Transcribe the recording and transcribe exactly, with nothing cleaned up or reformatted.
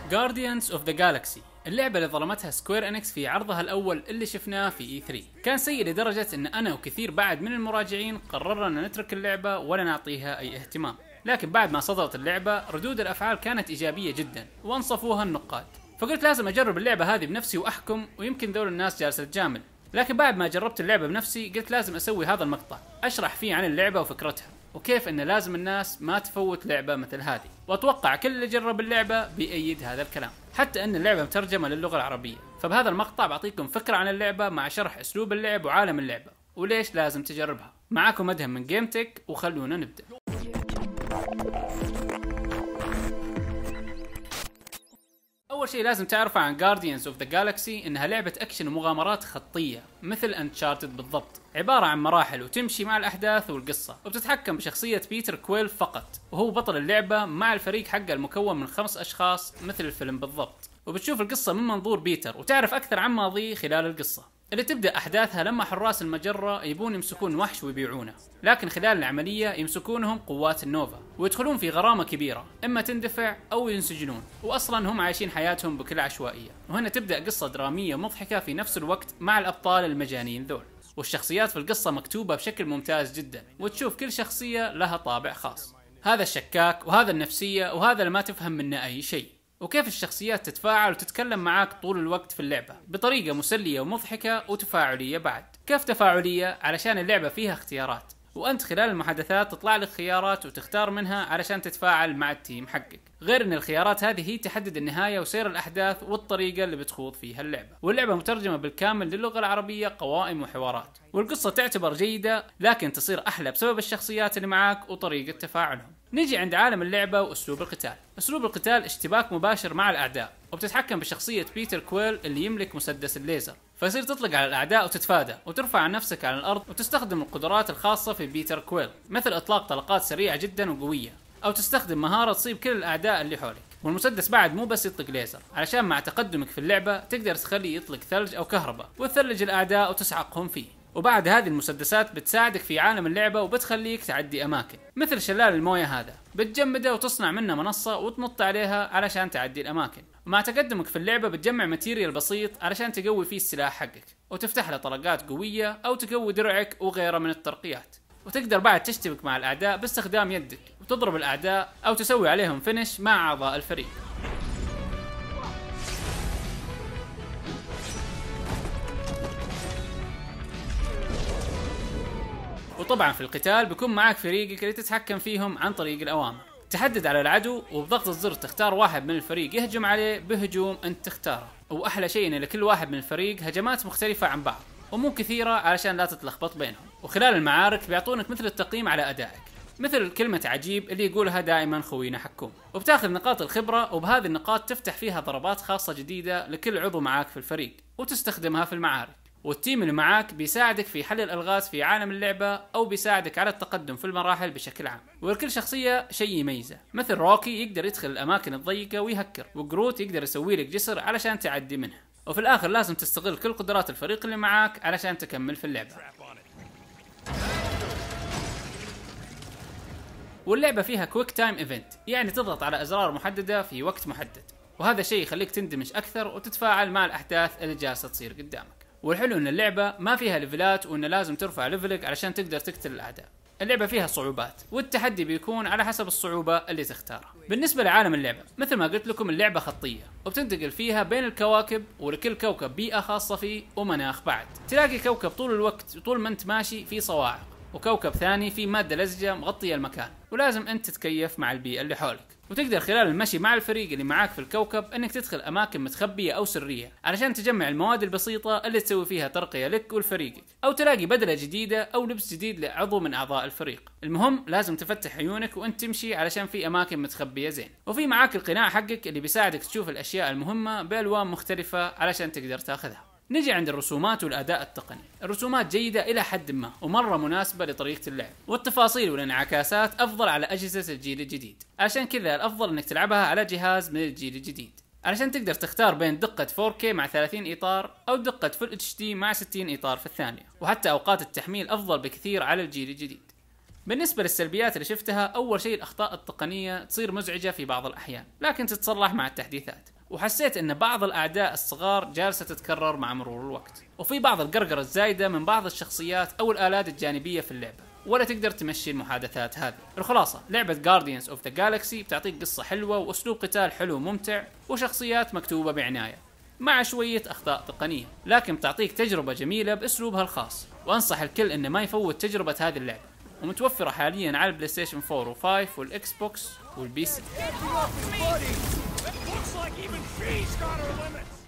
Guardians of the Galaxy، اللعبة اللي ظلمتها سكوير انكس في عرضها الأول اللي شفناه في إي ثري، كان سيء لدرجة أن أنا وكثير بعد من المراجعين قررنا نترك اللعبة ولا نعطيها أي اهتمام. لكن بعد ما صدرت اللعبة ردود الأفعال كانت إيجابية جدا وانصفوها النقاد، فقلت لازم أجرب اللعبة هذه بنفسي وأحكم، ويمكن ذول الناس جالسة تجامل. لكن بعد ما جربت اللعبة بنفسي قلت لازم أسوي هذا المقطع أشرح فيه عن اللعبة وفكرتها، وكيف أن لازم الناس ما تفوت لعبة مثل هذه. وأتوقع كل اللي جرب اللعبة بيأيد هذا الكلام، حتى أن اللعبة مترجمة للغة العربية. فبهذا المقطع بعطيكم فكرة عن اللعبة مع شرح أسلوب اللعب وعالم اللعبة وليش لازم تجربها. معاكم أدهم من جيم تك، وخلونا نبدأ. أول شيء لازم تعرفه عن Guardians of the Galaxy إنها لعبة أكشن ومغامرات خطية مثل Uncharted بالضبط، عبارة عن مراحل وتمشي مع الأحداث والقصة، وبتتحكم بشخصية بيتر كويل فقط، وهو بطل اللعبة مع الفريق حقه المكون من خمس أشخاص مثل الفيلم بالضبط. وبتشوف القصة من منظور بيتر وتعرف أكثر عن ماضيه خلال القصة اللي تبدأ أحداثها لما حراس المجرة يبون يمسكون وحش ويبيعونه، لكن خلال العملية يمسكونهم قوات النوفا ويدخلون في غرامة كبيرة إما تندفع أو ينسجنون، وأصلا هم عايشين حياتهم بكل عشوائية. وهنا تبدأ قصة درامية مضحكة في نفس الوقت مع الأبطال المجانين ذول، والشخصيات في القصة مكتوبة بشكل ممتاز جدا، وتشوف كل شخصية لها طابع خاص، هذا الشكاك وهذا النفسية وهذا اللي ما تفهم منه أي شيء، وكيف الشخصيات تتفاعل وتتكلم معاك طول الوقت في اللعبة بطريقة مسلية ومضحكة وتفاعلية بعد. كيف تفاعلية؟ علشان اللعبة فيها اختيارات، وأنت خلال المحادثات تطلع لك خيارات وتختار منها علشان تتفاعل مع التيم حقك، غير ان الخيارات هذه هي تحدد النهاية وسير الأحداث والطريقة اللي بتخوض فيها اللعبة. واللعبة مترجمة بالكامل للغة العربية، قوائم وحوارات، والقصة تعتبر جيدة لكن تصير أحلى بسبب الشخصيات اللي معاك وطريقة تفاعلهم. نيجي عند عالم اللعبة وأسلوب القتال. أسلوب القتال اشتباك مباشر مع الأعداء، وبتتحكم بشخصية بيتر كويل اللي يملك مسدس الليزر، فيصير تطلق على الأعداء وتتفادى وترفع عن نفسك على الأرض، وتستخدم القدرات الخاصة في بيتر كويل مثل إطلاق طلقات سريعة جدا وقوية، أو تستخدم مهارة تصيب كل الأعداء اللي حولك. والمسدس بعد مو بس يطلق ليزر، علشان مع تقدمك في اللعبة تقدر تخليه يطلق ثلج أو كهرباء وتثلج الأعداء وتسحقهم فيه. وبعد هذه المسدسات بتساعدك في عالم اللعبة وبتخليك تعدي أماكن مثل شلال الموية، هذا بتجمده وتصنع منه منصة وتنط عليها علشان تعدي الأماكن. ومع تقدمك في اللعبة بتجمع ماتيريال بسيط علشان تقوي فيه السلاح حقك وتفتح له طلقات قوية أو تقوي درعك وغيره من الترقيات. وتقدر بعد تشتبك مع الأعداء باستخدام يدك وتضرب الأعداء أو تسوي عليهم فينش مع أعضاء الفريق. وطبعا في القتال بيكون معاك فريقك اللي تتحكم فيهم عن طريق الأوامر، تحدد على العدو وبضغط الزر تختار واحد من الفريق يهجم عليه بهجوم أنت تختاره. وأحلى شيء إن لكل واحد من الفريق هجمات مختلفة عن بعض ومو كثيرة علشان لا تتلخبط بينهم. وخلال المعارك بيعطونك مثل التقييم على أدائك، مثل كلمة عجيب اللي يقولها دائما خوينا حكوم، وبتاخذ نقاط الخبرة، وبهذه النقاط تفتح فيها ضربات خاصة جديدة لكل عضو معاك في الفريق وتستخدمها في المعارك. والتيم اللي معاك بيساعدك في حل الألغاز في عالم اللعبة أو بيساعدك على التقدم في المراحل بشكل عام. ولكل شخصية شيء يميزه، مثل روكي يقدر يدخل الأماكن الضيقة ويهكر، وجروت يقدر يسوي لك جسر علشان تعدي منها. وفي الآخر لازم تستغل كل قدرات الفريق اللي معاك علشان تكمل في اللعبة. واللعبة فيها كويك تايم ايفنت، يعني تضغط على أزرار محددة في وقت محدد، وهذا شيء يخليك تندمج أكثر وتتفاعل مع الأحداث اللي جالسة تصير قدامك. والحلو ان اللعبة ما فيها ليفلات وان لازم ترفع ليفلك علشان تقدر تقتل الاعداء. اللعبة فيها صعوبات والتحدي بيكون على حسب الصعوبة اللي تختارها. بالنسبة لعالم اللعبة مثل ما قلت لكم اللعبة خطية وبتنتقل فيها بين الكواكب، ولكل كوكب بيئة خاصة فيه ومناخ بعد. تلاقي كوكب طول الوقت طول ما انت ماشي فيه صواعق، وكوكب ثاني فيه مادة لزجة مغطية المكان، ولازم انت تتكيف مع البيئة اللي حولك. وتقدر خلال المشي مع الفريق اللي معاك في الكوكب انك تدخل اماكن متخبية او سرية علشان تجمع المواد البسيطة اللي تسوي فيها ترقية لك ولفريقك، او تلاقي بدلة جديدة او لبس جديد لعضو من اعضاء الفريق. المهم لازم تفتح عيونك وانت تمشي علشان في اماكن متخبية زين. وفي معاك القناع حقك اللي بيساعدك تشوف الاشياء المهمة بالوان مختلفة علشان تقدر تاخذها. نجي عند الرسومات والأداء التقني. الرسومات جيدة إلى حد ما ومرة مناسبة لطريقة اللعب، والتفاصيل والانعكاسات أفضل على أجهزة الجيل الجديد، عشان كذا الأفضل إنك تلعبها على جهاز من الجيل الجديد علشان تقدر تختار بين دقة فور كيه مع ثلاثين إطار أو دقة فل اتش دي مع ستين إطار في الثانية، وحتى أوقات التحميل أفضل بكثير على الجيل الجديد. بالنسبة للسلبيات اللي شفتها، أول شيء الأخطاء التقنية تصير مزعجة في بعض الأحيان لكن تتصلح مع التحديثات، وحسيت ان بعض الاعداء الصغار جالسة تتكرر مع مرور الوقت، وفي بعض القرقرة الزايدة من بعض الشخصيات او الالات الجانبية في اللعبة، ولا تقدر تمشي المحادثات هذه. الخلاصة لعبة Guardians of the Galaxy بتعطيك قصة حلوة واسلوب قتال حلو وممتع وشخصيات مكتوبة بعناية مع شوية اخطاء تقنية، لكن بتعطيك تجربة جميلة باسلوبها الخاص، وانصح الكل انه ما يفوت تجربة هذه اللعبة. ومتوفرة حاليا على البلاي ستيشن فور وفايف والاكس بوكس والبي سي.